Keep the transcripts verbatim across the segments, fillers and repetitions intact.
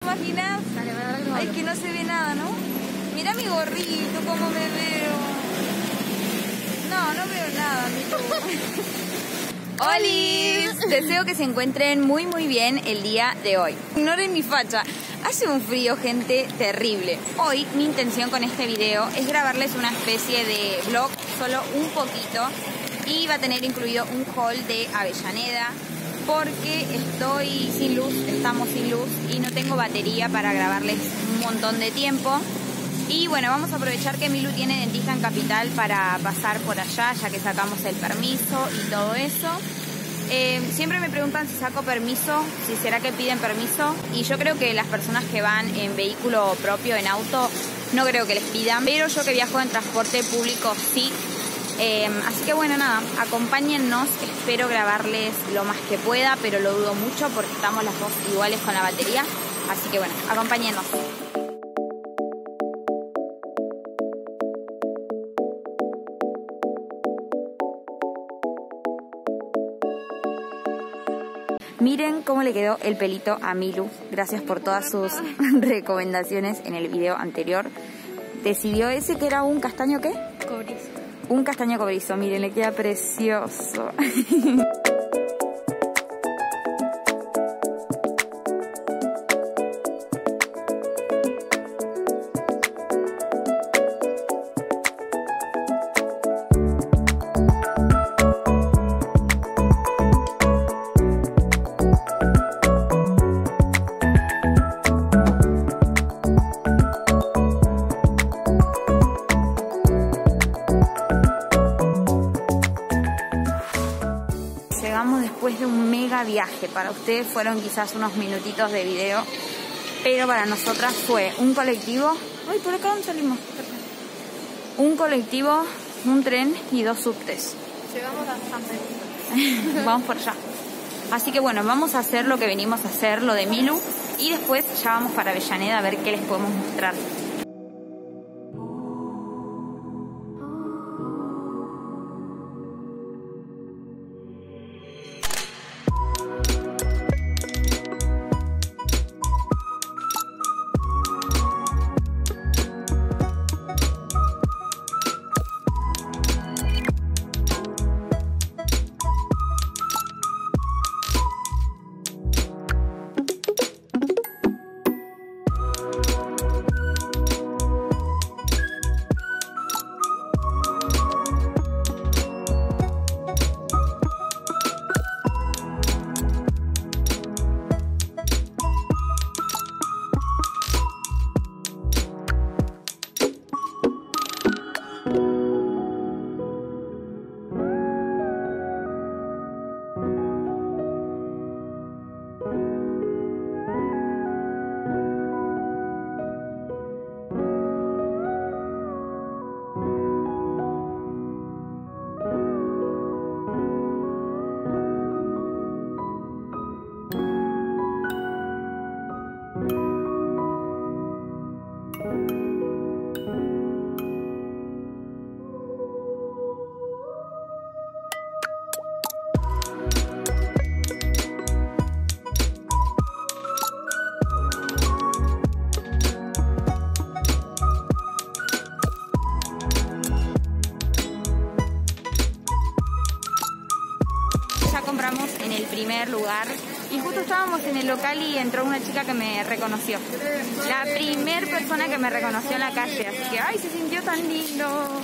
imaginas? Dale, dale, dale, dale. Ay, que no se ve nada, ¿no? Mira mi gorrito, cómo me veo. No, no veo nada, amigo. ¡Holis! Deseo que se encuentren muy muy bien el día de hoy. Ignoren mi facha. Hace un frío, gente, terrible. Hoy mi intención con este video es grabarles una especie de vlog, solo un poquito. Y va a tener incluido un haul de Avellaneda, porque estoy sin luz, estamos sin luz y no tengo batería para grabarles un montón de tiempo. Y bueno, vamos a aprovechar que Milu tiene dentista en Capital para pasar por allá, ya que sacamos el permiso y todo eso. Eh, siempre me preguntan si saco permiso, si será que piden permiso. Y yo creo que las personas que van en vehículo propio, en auto, no creo que les pidan. Pero yo que viajo en transporte público, sí. Eh, así que bueno, nada, acompáñennos, espero grabarles lo más que pueda, pero lo dudo mucho porque estamos las dos iguales con la batería. Así que bueno, acompáñennos. Miren cómo le quedó el pelito a Milu. Gracias por todas sus recomendaciones en el video anterior. Decidió ese que era un castaño, ¿qué? Cobrizo. Un castaño cobrizo, miren, le queda precioso. Después de un mega viaje, para ustedes fueron quizás unos minutitos de video, pero para nosotras fue un colectivo. Ay, por acá ¿dónde salimos? Un colectivo, un tren y dos subtes. Llegamos a San Pedro. Vamos por allá. Así que bueno, vamos a hacer lo que venimos a hacer, lo de Milu, y después ya vamos para Avellaneda a ver qué les podemos mostrar. Compramos en el primer lugar y justo estábamos en el local y entró una chica que me reconoció, la primer persona que me reconoció en la calle, así que ay, se sintió tan lindo.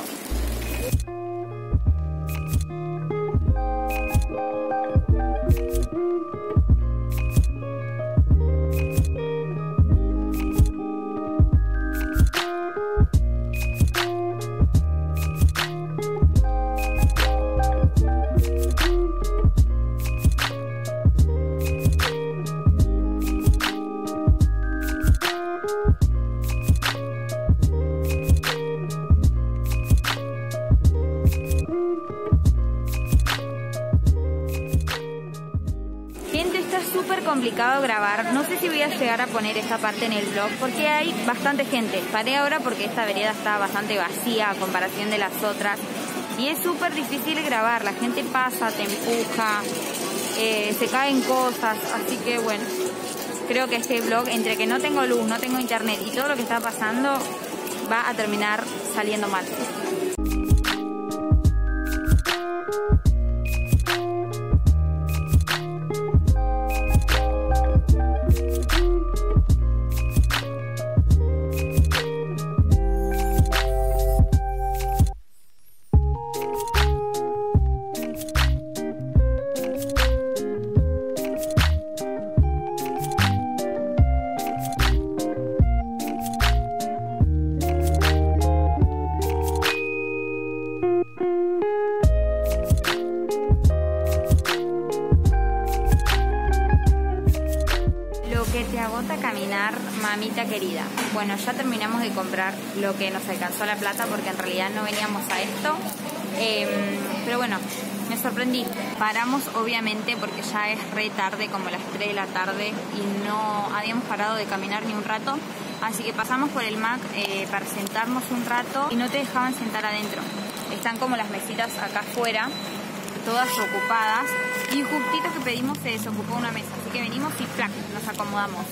Súper complicado grabar, no sé si voy a llegar a poner esta parte en el vlog porque hay bastante gente. Paré ahora porque esta vereda está bastante vacía a comparación de las otras y es súper difícil grabar, la gente pasa, te empuja, eh, se caen cosas, así que bueno, creo que este vlog, entre que no tengo luz, no tengo internet y todo lo que está pasando, va a terminar saliendo mal. Caminar, mamita querida. Bueno, ya terminamos de comprar lo que nos alcanzó la plata porque en realidad no veníamos a esto. Eh, pero bueno, me sorprendí. Paramos obviamente porque ya es re tarde, como las tres de la tarde, y no habíamos parado de caminar ni un rato. Así que pasamos por el Mac eh, para sentarnos un rato y no te dejaban sentar adentro. Están como las mesitas acá afuera, todas ocupadas, y justito que pedimos se desocupó una mesa. Así que venimos y ¡plac! Nos acomodamos.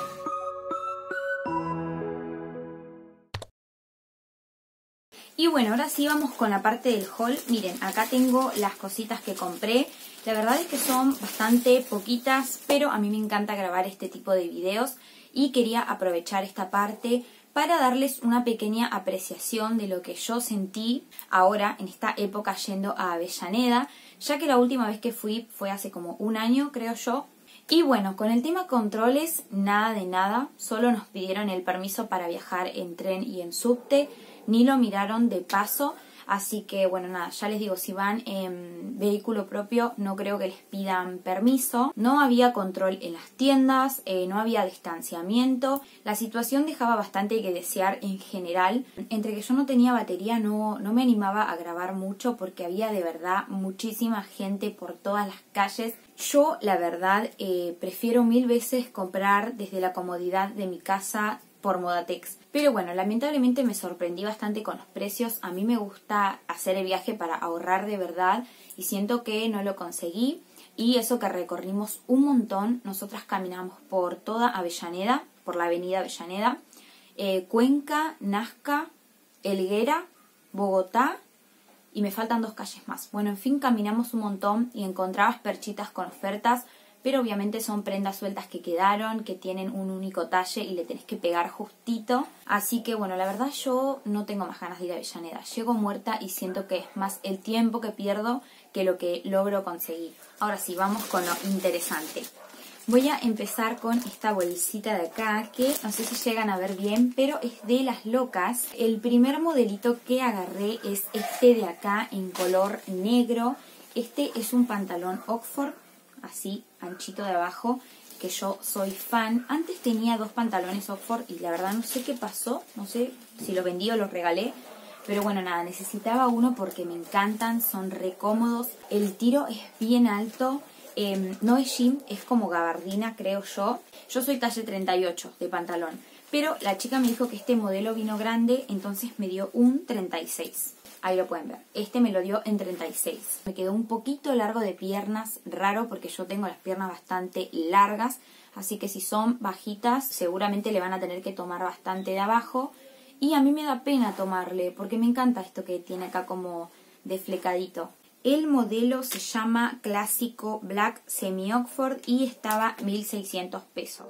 Y bueno, ahora sí vamos con la parte del haul. Miren, acá tengo las cositas que compré. La verdad es que son bastante poquitas, pero a mí me encanta grabar este tipo de videos y quería aprovechar esta parte para darles una pequeña apreciación de lo que yo sentí ahora en esta época yendo a Avellaneda, ya que la última vez que fui fue hace como un año, creo yo. Y bueno, con el tema controles, nada de nada, solo nos pidieron el permiso para viajar en tren y en subte, ni lo miraron de paso, así que bueno, nada, ya les digo, si van en vehículo propio no creo que les pidan permiso. No había control en las tiendas, eh, no había distanciamiento, la situación dejaba bastante que desear en general. Entre que yo no tenía batería no, no me animaba a grabar mucho porque había de verdad muchísima gente por todas las calles. Yo la verdad eh, prefiero mil veces comprar desde la comodidad de mi casa por Modatex. Pero bueno, lamentablemente me sorprendí bastante con los precios. A mí me gusta hacer el viaje para ahorrar de verdad y siento que no lo conseguí. Y eso que recorrimos un montón. Nosotras caminamos por toda Avellaneda, por la avenida Avellaneda, eh, Cuenca, Nazca, Helguera, Bogotá y me faltan dos calles más. Bueno, en fin, caminamos un montón y encontrabas perchitas con ofertas, pero obviamente son prendas sueltas que quedaron, que tienen un único talle y le tenés que pegar justito. Así que bueno, la verdad yo no tengo más ganas de ir a Avellaneda. Llego muerta y siento que es más el tiempo que pierdo que lo que logro conseguir. Ahora sí, vamos con lo interesante. Voy a empezar con esta bolsita de acá, que no sé si llegan a ver bien, pero es de Las Locas. El primer modelito que agarré es este de acá en color negro. Este es un pantalón Oxford, así anchito de abajo, que yo soy fan. Antes tenía dos pantalones Oxford y la verdad no sé qué pasó, no sé si lo vendí o los regalé, pero bueno, nada, necesitaba uno porque me encantan, son re cómodos, el tiro es bien alto, eh, no es jean, es como gabardina creo yo. Yo soy talle treinta y ocho de pantalón, pero la chica me dijo que este modelo vino grande, entonces me dio un treinta y seis. Ahí lo pueden ver. Este me lo dio en treinta y seis. Me quedó un poquito largo de piernas, raro porque yo tengo las piernas bastante largas. Así que si son bajitas, seguramente le van a tener que tomar bastante de abajo. Y a mí me da pena tomarle porque me encanta esto que tiene acá como desflecadito. El modelo se llama Clásico Black Semi Oxford y estaba mil seiscientos pesos.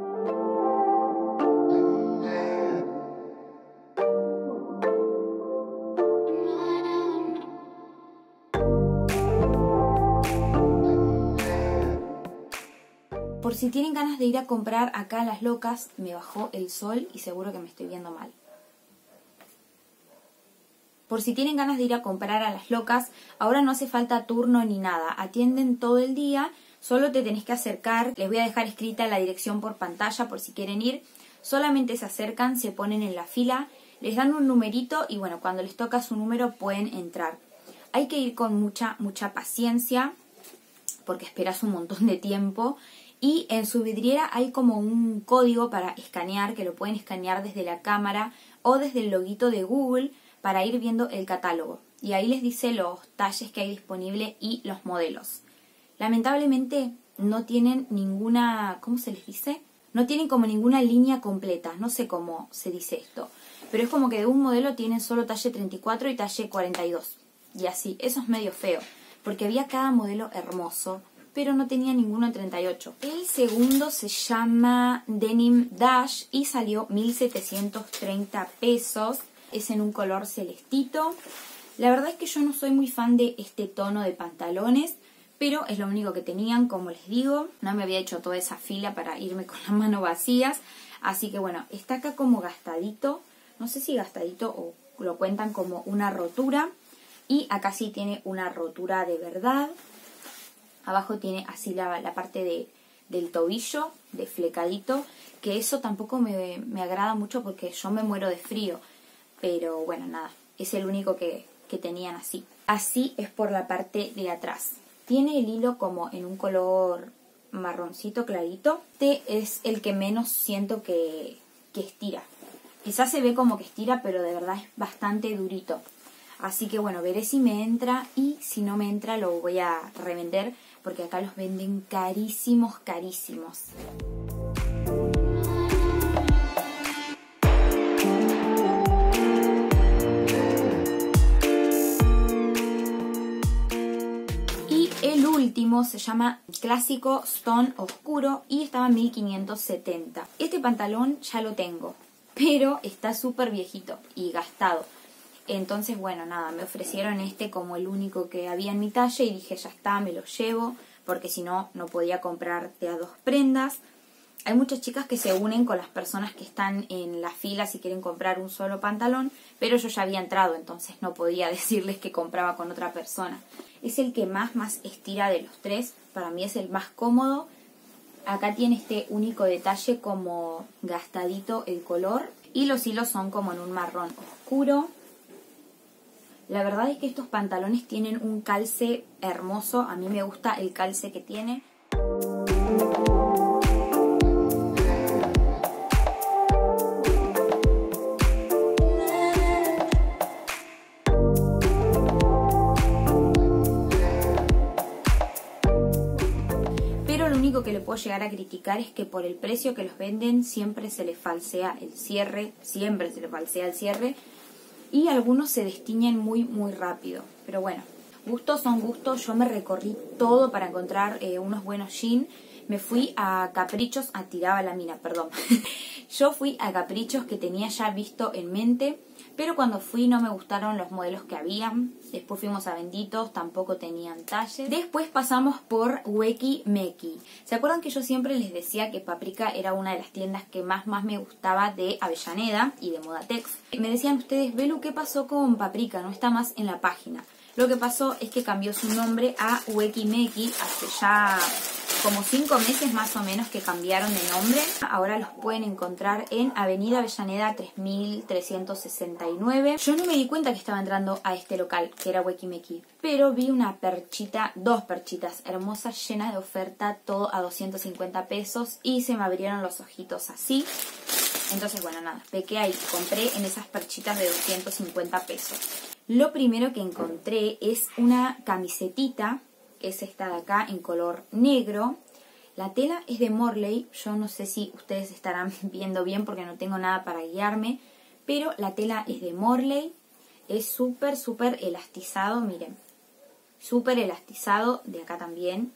Por si tienen ganas de ir a comprar acá a Las Locas, me bajó el sol y seguro que me estoy viendo mal. Por si tienen ganas de ir a comprar a Las Locas, ahora no hace falta turno ni nada. Atienden todo el día, solo te tenés que acercar. Les voy a dejar escrita la dirección por pantalla por si quieren ir. Solamente se acercan, se ponen en la fila, les dan un numerito y bueno, cuando les toca su número pueden entrar. Hay que ir con mucha, mucha paciencia porque esperas un montón de tiempo. Y en su vidriera hay como un código para escanear, que lo pueden escanear desde la cámara o desde el loguito de Google para ir viendo el catálogo. Y ahí les dice los talles que hay disponible y los modelos. Lamentablemente no tienen ninguna, ¿cómo se les dice? no tienen como ninguna línea completa, no sé cómo se dice esto, pero es como que de un modelo tienen solo talle treinta y cuatro y talle cuarenta y dos, y así, eso es medio feo, porque había cada modelo hermoso, pero no tenía ninguno en treinta y ocho. El segundo se llama Denim Dash y salió mil setecientos treinta pesos, es en un color celestito. La verdad es que yo no soy muy fan de este tono de pantalones, pero es lo único que tenían, como les digo. No me había hecho toda esa fila para irme con las manos vacías. Así que bueno, está acá como gastadito. No sé si gastadito o lo cuentan como una rotura. Y acá sí tiene una rotura de verdad. Abajo tiene así la, la parte de, del tobillo, de flecadito. Que eso tampoco me, me agrada mucho porque yo me muero de frío. Pero bueno, nada, es el único que, que tenían así. Así es por la parte de atrás. Tiene el hilo como en un color marroncito clarito. Este es el que menos siento que, que estira. Quizás se ve como que estira, pero de verdad es bastante durito. Así que bueno, veré si me entra y si no me entra lo voy a revender porque acá los venden carísimos, carísimos. El último se llama Clásico Stone Oscuro y estaba en mil quinientos setenta. Este pantalón ya lo tengo, pero está súper viejito y gastado. Entonces, bueno, nada, me ofrecieron este como el único que había en mi talla y dije, ya está, me lo llevo, porque si no, no podía comprar de a dos prendas. Hay muchas chicas que se unen con las personas que están en la fila si quieren comprar un solo pantalón, pero yo ya había entrado, entonces no podía decirles que compraba con otra persona. Es el que más, más estira de los tres, para mí es el más cómodo. Acá tiene este único detalle como gastadito el color y los hilos son como en un marrón oscuro. La verdad es que estos pantalones tienen un calce hermoso, a mí me gusta el calce que tiene. Que le puedo llegar a criticar es que por el precio que los venden siempre se les falsea el cierre, siempre se les falsea el cierre y algunos se destiñen muy muy rápido, pero bueno, gustos son gustos. Yo me recorrí todo para encontrar eh, unos buenos jeans. Me fui a Caprichos, ah, tiraba la mina, perdón. Yo fui a Caprichos que tenía ya visto en mente, pero cuando fui no me gustaron los modelos que habían. Después fuimos a Benditos, tampoco tenían talles. Después pasamos por Weki Meki. ¿Se acuerdan que yo siempre les decía que Paprika era una de las tiendas que más, más me gustaba de Avellaneda y de Modatex? Me decían ustedes, Belu, ¿qué pasó con Paprika? No está más en la página. Lo que pasó es que cambió su nombre a Weki Meki hace ya como cinco meses más o menos que cambiaron de nombre. Ahora los pueden encontrar en Avenida Avellaneda tres mil trescientos sesenta y nueve. Yo no me di cuenta que estaba entrando a este local, que era Weki Meki, pero vi una perchita, dos perchitas hermosas llenas de oferta, todo a doscientos cincuenta pesos y se me abrieron los ojitos así. Entonces, bueno, nada, pequé ahí, compré en esas perchitas de doscientos cincuenta pesos. Lo primero que encontré es una camisetita, que es esta de acá en color negro. La tela es de Morley, yo no sé si ustedes estarán viendo bien porque no tengo nada para guiarme, pero la tela es de Morley, es súper, súper elastizado, miren, súper elastizado, de acá también.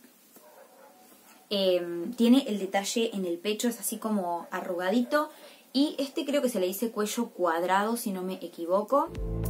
Eh, tiene el detalle en el pecho, es así como arrugadito, y este creo que se le dice cuello cuadrado, si no me equivoco.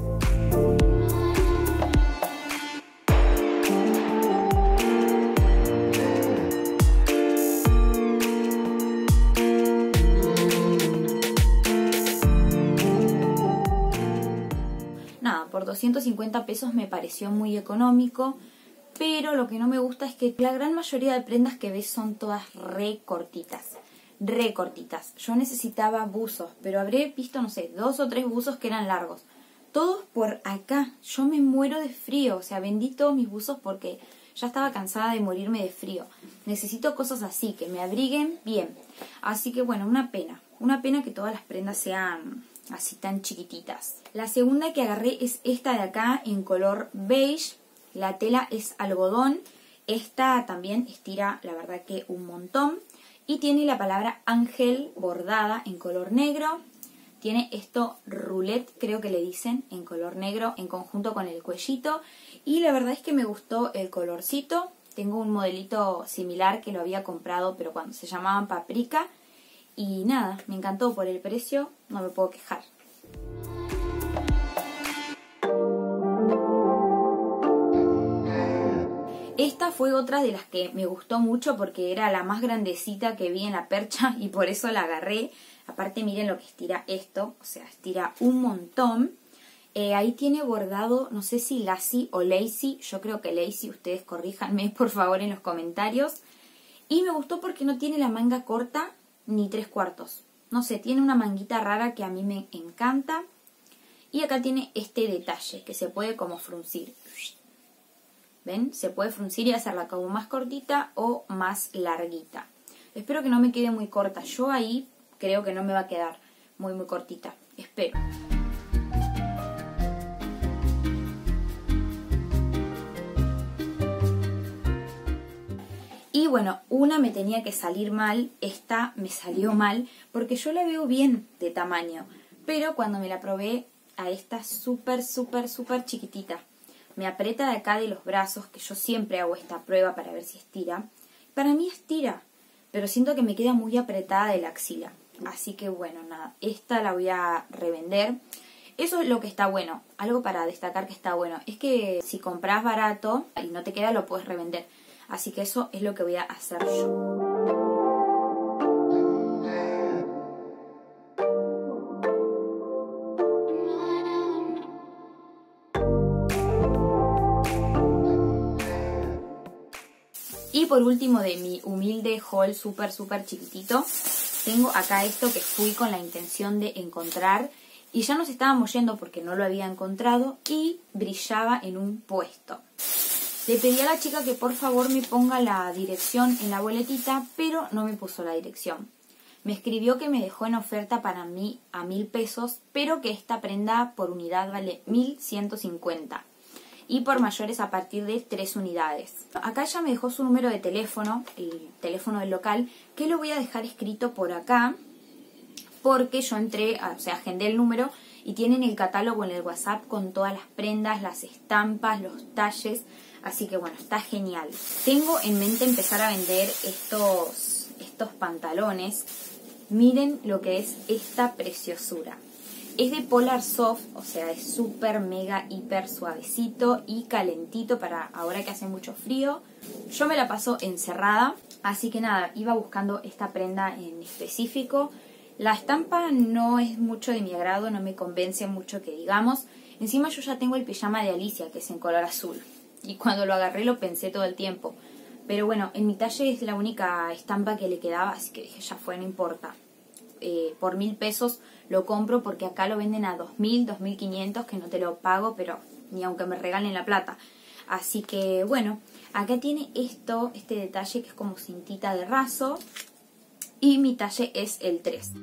Nada, por doscientos cincuenta pesos me pareció muy económico, pero lo que no me gusta es que la gran mayoría de prendas que ves son todas re cortitas. Re cortitas. Yo necesitaba buzos, pero habré visto, no sé, dos o tres buzos que eran largos. Todos por acá. Yo me muero de frío. O sea, vendí todos mis buzos porque ya estaba cansada de morirme de frío. Necesito cosas así, que me abriguen bien. Así que bueno, una pena. Una pena que todas las prendas sean así tan chiquititas. La segunda que agarré es esta de acá en color beige. La tela es algodón. Esta también estira, la verdad que un montón. Y tiene la palabra ángel bordada en color negro. Tiene esto roulette, creo que le dicen, en color negro en conjunto con el cuellito. Y la verdad es que me gustó el colorcito. Tengo un modelito similar que lo había comprado, pero cuando se llamaban Paprika. Y nada, me encantó por el precio, no me puedo quejar. Esta fue otra de las que me gustó mucho porque era la más grandecita que vi en la percha y por eso la agarré. Aparte miren lo que estira esto, o sea, estira un montón. Eh, ahí tiene bordado, no sé si lacy o lacy, yo creo que lacy, ustedes corríjanme por favor en los comentarios. Y me gustó porque no tiene la manga corta ni tres cuartos. No sé, tiene una manguita rara que a mí me encanta. Y acá tiene este detalle que se puede como fruncir. ¿Ven? Se puede fruncir y hacerla como más cortita o más larguita. Espero que no me quede muy corta. Yo ahí creo que no me va a quedar muy muy cortita. Espero. Y bueno, una me tenía que salir mal. Esta me salió mal porque yo la veo bien de tamaño. Pero cuando me la probé, a esta súper súper súper chiquitita. Me aprieta de acá de los brazos, que yo siempre hago esta prueba para ver si estira. Para mí estira, pero siento que me queda muy apretada de la axila. Así que bueno, nada, esta la voy a revender. Eso es lo que está bueno. Algo para destacar que está bueno es que si compras barato y no te queda, lo puedes revender. Así que eso es lo que voy a hacer yo. Y por último de mi humilde haul súper súper chiquitito, tengo acá esto que fui con la intención de encontrar y ya nos estábamos yendo porque no lo había encontrado y brillaba en un puesto. Le pedí a la chica que por favor me ponga la dirección en la boletita, pero no me puso la dirección. Me escribió que me dejó en oferta para mí a mil pesos, pero que esta prenda por unidad vale mil ciento cincuenta. Y por mayores a partir de tres unidades. Acá ya me dejó su número de teléfono, el teléfono del local, que lo voy a dejar escrito por acá, porque yo entré, o sea, agendé el número y tienen el catálogo en el WhatsApp con todas las prendas, las estampas, los talles, así que bueno, está genial. Tengo en mente empezar a vender estos, estos pantalones. Miren lo que es esta preciosura. Es de Polar Soft, o sea, es súper, mega, hiper suavecito y calentito para ahora que hace mucho frío. Yo me la paso encerrada, así que nada, iba buscando esta prenda en específico. La estampa no es mucho de mi agrado, no me convence mucho que digamos. Encima yo ya tengo el pijama de Alicia, que es en color azul. Y cuando lo agarré lo pensé todo el tiempo. Pero bueno, en mi talle es la única estampa que le quedaba, así que dije, ya fue, no importa. Eh, por mil pesos lo compro porque acá lo venden a dos mil, dos mil quinientos, que no te lo pago, pero ni aunque me regalen la plata. Así que bueno, acá tiene esto, este detalle que es como cintita de raso y mi talle es el tres.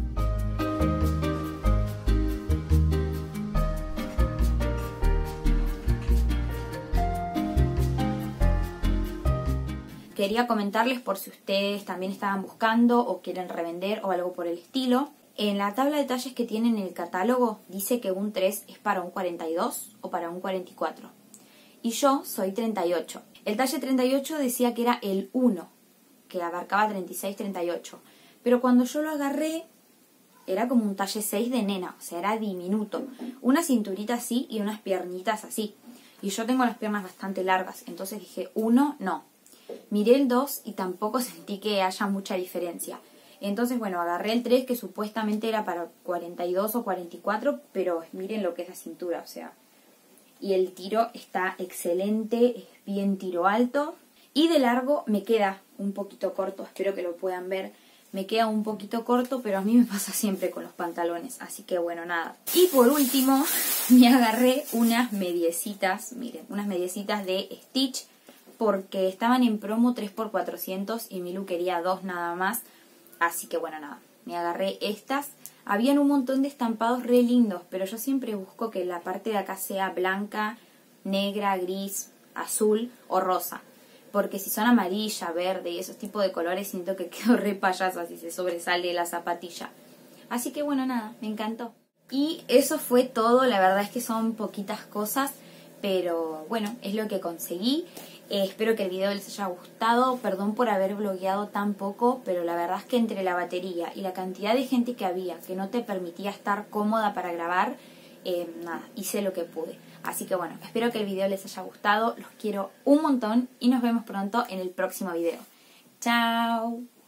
Quería comentarles por si ustedes también estaban buscando o quieren revender o algo por el estilo. En la tabla de talles que tienen en el catálogo dice que un tres es para un cuarenta y dos o para un cuarenta y cuatro. Y yo soy treinta y ocho. El talle treinta y ocho decía que era el uno, que abarcaba treinta y seis, treinta y ocho. Pero cuando yo lo agarré, era como un talle seis de nena, o sea, era diminuto. Una cinturita así y unas piernitas así. Y yo tengo las piernas bastante largas, entonces dije, uno, no. Miré el dos y tampoco sentí que haya mucha diferencia. Entonces, bueno, agarré el tres que supuestamente era para cuarenta y dos o cuarenta y cuatro, pero miren lo que es la cintura, o sea. Y el tiro está excelente, es bien tiro alto. Y de largo me queda un poquito corto, espero que lo puedan ver. Me queda un poquito corto, pero a mí me pasa siempre con los pantalones, así que bueno, nada. Y por último, me agarré unas mediecitas, miren, unas mediecitas de Stitch, porque estaban en promo tres por cuatrocientos y Milu quería dos nada más. Así que bueno, nada, me agarré estas. Habían un montón de estampados re lindos, pero yo siempre busco que la parte de acá sea blanca, negra, gris, azul o rosa. porque si son amarilla, verde y esos tipos de colores siento que quedo re payasa si se sobresale la zapatilla. Así que bueno, nada, me encantó. Y eso fue todo, la verdad es que son poquitas cosas, pero bueno, es lo que conseguí. Eh, espero que el video les haya gustado, perdón por haber blogueado tan poco, pero la verdad es que entre la batería y la cantidad de gente que había que no te permitía estar cómoda para grabar, eh, nada, hice lo que pude. Así que bueno, espero que el video les haya gustado, los quiero un montón y nos vemos pronto en el próximo video. ¡Chao!